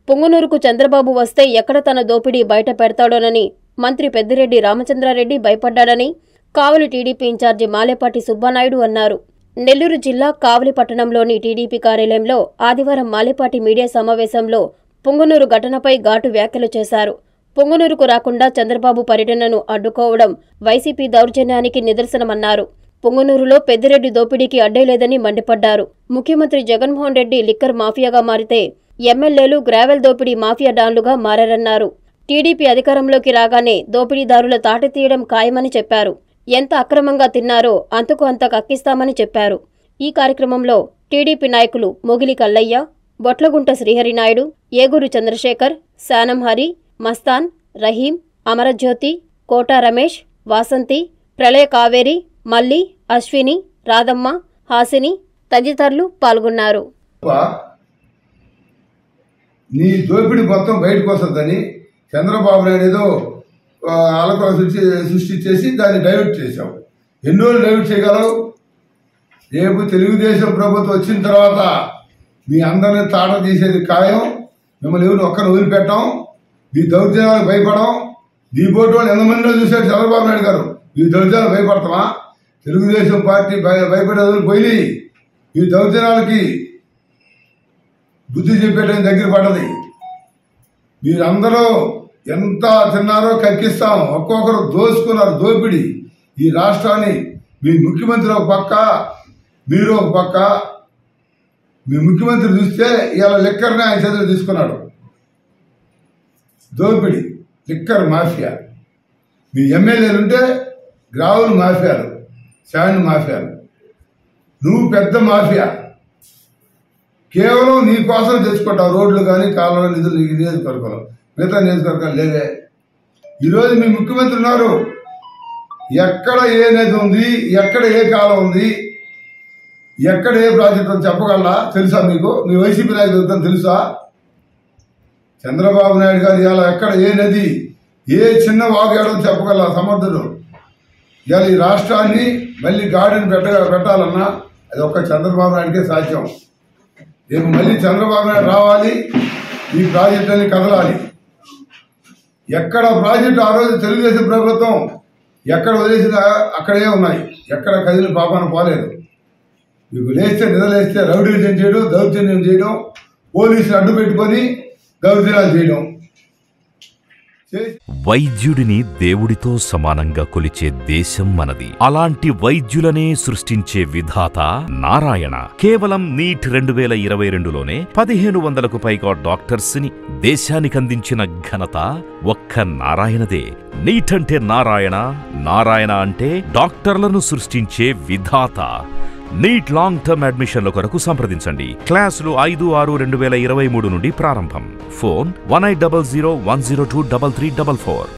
పుంగనూరుకు చంద్రబాబు వస్తే ఎక్కడ తన దోపిడీ బయట పెడతాడోనని మంత్రి పెద్దిరెడ్డి రామచంద్రారెడ్డి భయపడ్డాడని కావలి టీడీపీ ఇన్ఛార్జి మాలేపాటి సుబ్బానాయుడు అన్నారు. నెల్లూరు జిల్లా కావలి పట్టణంలోని టీడీపీ కార్యాలయంలో ఆదివారం మాలేపాటి మీడియా సమావేశంలో పుంగనూరు ఘటనపై ఘాటు వ్యాఖ్యలు చేశారు. పుంగనూరుకు రాకుండా చంద్రబాబు పర్యటనను అడ్డుకోవడం వైసీపీ దౌర్జన్యానికి నిదర్శనమన్నారు. పుంగనూరులో పెద్దిరెడ్డి దోపిడీకి అడ్డేలేదని మండిపడ్డారు. ముఖ్యమంత్రి జగన్మోహన్ రెడ్డి లిక్కర్ మాఫియాగా మారితే ఎమ్మెల్యేలు గ్రావెల్ దోపిడీ మాఫియా డాన్లుగా మారారన్నారు. టీడీపీ అధికారంలోకి రాగానే దోపిడీదారుల తాట తీయడం ఖాయమని చెప్పారు. ఎంత అక్రమంగా తిన్నారో అంతకు అంత కక్కిస్తామని చెప్పారు. ఈ కార్యక్రమంలో టీడీపీ నాయకులు మొగిలి కల్లయ్య, బొట్లగుంట శ్రీహరినాయుడు, ఏగూరు చంద్రశేఖర్, శానం హరి, మస్తాన్, రహీం, అమరజ్యోతి, కోటా రమేష్, వాసంతి, ప్రళయ కావేరి, మల్లి, అశ్విని, రాధమ్మ, హాసిని తదితరులు పాల్గొన్నారు. నీ దోపిడి మొత్తం బయటకు వస్తుందని చంద్రబాబు నాయుడు ఏదో అలకల సృష్టించేసి దాన్ని డైవర్ట్ చేశావు. ఎన్ని రోజులు డైవర్ట్ చేయగలవు? రేపు తెలుగుదేశం ప్రభుత్వం వచ్చిన తర్వాత మీ అందరినీ తాట తీసేది ఖాయం. మిమ్మల్ని ఎవరు ఒక్కరిని వదిలిపెట్టాం. మీ దౌర్జన్యాలకు భయపడం. మీ బోటు వాళ్ళు ఎంతమందిలో చూశారు చంద్రబాబు నాయుడు గారు. మీ దౌర్జన్యాలకు భయపడతామా? తెలుగుదేశం పార్టీ భయపడే రోజులు పోయి మీ దౌర్జన్యాలకి బుద్ధి చెప్పేయడం దగ్గర పడ్డది. మీరందరూ ఎంత తిన్నారో కక్కిస్తాం. ఒక్కొక్కరు దోసుకున్నారు దోపిడి. ఈ రాష్ట్రాన్ని మీ ముఖ్యమంత్రి ఒక పక్క, మీరు ఒక పక్క. మీ ముఖ్యమంత్రి చూస్తే ఇవాళ లిక్కర్ని ఆయన చేతిలో తీసుకున్నాడు. దోపిడి, లిక్కర్ మాఫియా. మీ ఎమ్మెల్యేలుంటే గ్రావులు మాఫియాలు, శాండ్ మాఫియాలు. నువ్వు పెద్ద మాఫియా. కేవలం నీ కోసం తెచ్చుకుంటావు రోడ్లు కానీ కాలువలు నిధులు నియోజకవర్గాలు. మిగతా నియోజకవర్గాలు లేవే. ఈరోజు మీ ముఖ్యమంత్రి ఉన్నారు. ఎక్కడ ఏ నది ఉంది, ఎక్కడ ఏ కాలం ఉంది, ఎక్కడ ఏ ప్రాజెక్టు అని చెప్పగలరా? తెలుసా మీకు? మీ వైసీపీ నాయకులు తెలుసా? చంద్రబాబు నాయుడు గారు ఇవాళ ఎక్కడ ఏ నది, ఏ చిన్న వాగు ఏడో చెప్పగలరా సమర్థుడు? ఇవాళ ఈ రాష్ట్రాన్ని మళ్ళీ గాడిని పెట్టాలన్నా అది ఒక్క చంద్రబాబు నాయుడికే సాధ్యం. రేపు మళ్ళీ చంద్రబాబు నాయుడు రావాలి, ఈ ప్రాజెక్టుని కదలాలి. ఎక్కడ ప్రాజెక్టు ఆ రోజు తెలుగుదేశం ప్రభుత్వం ఎక్కడ వదిలేసినా అక్కడే ఉన్నాయి. ఎక్కడ కదిలి పాపాన పోలేదు. మీకు లేస్తే నిద్రలేస్తే రౌడీజం చేయడం, దౌర్జన్యం చేయడం, పోలీసులు అడ్డు పెట్టుకొని దౌర్జన్యాలు చేయడం. వైద్యుడిని దేవుడితో సమానంగా కొలిచే దేశం మనది. అలాంటి వైద్యులనే సృష్టించే విధాత నారాయణ. కేవలం నీట్ 2022లోనే 1500కు పైగా డాక్టర్స్ ని దేశానికందించిన ఘనత ఒక్క నారాయణదే. నీట్ అంటే నారాయణ, నారాయణ అంటే డాక్టర్లను సృష్టించే విధాత. నీట్ లాంగ్ టర్మ్ అడ్మిషన్ల కొరకు సంప్రదించండి. క్లాసులు 5/6/2023 నుండి ప్రారంభం. ఫోన్ 1800 102 3344.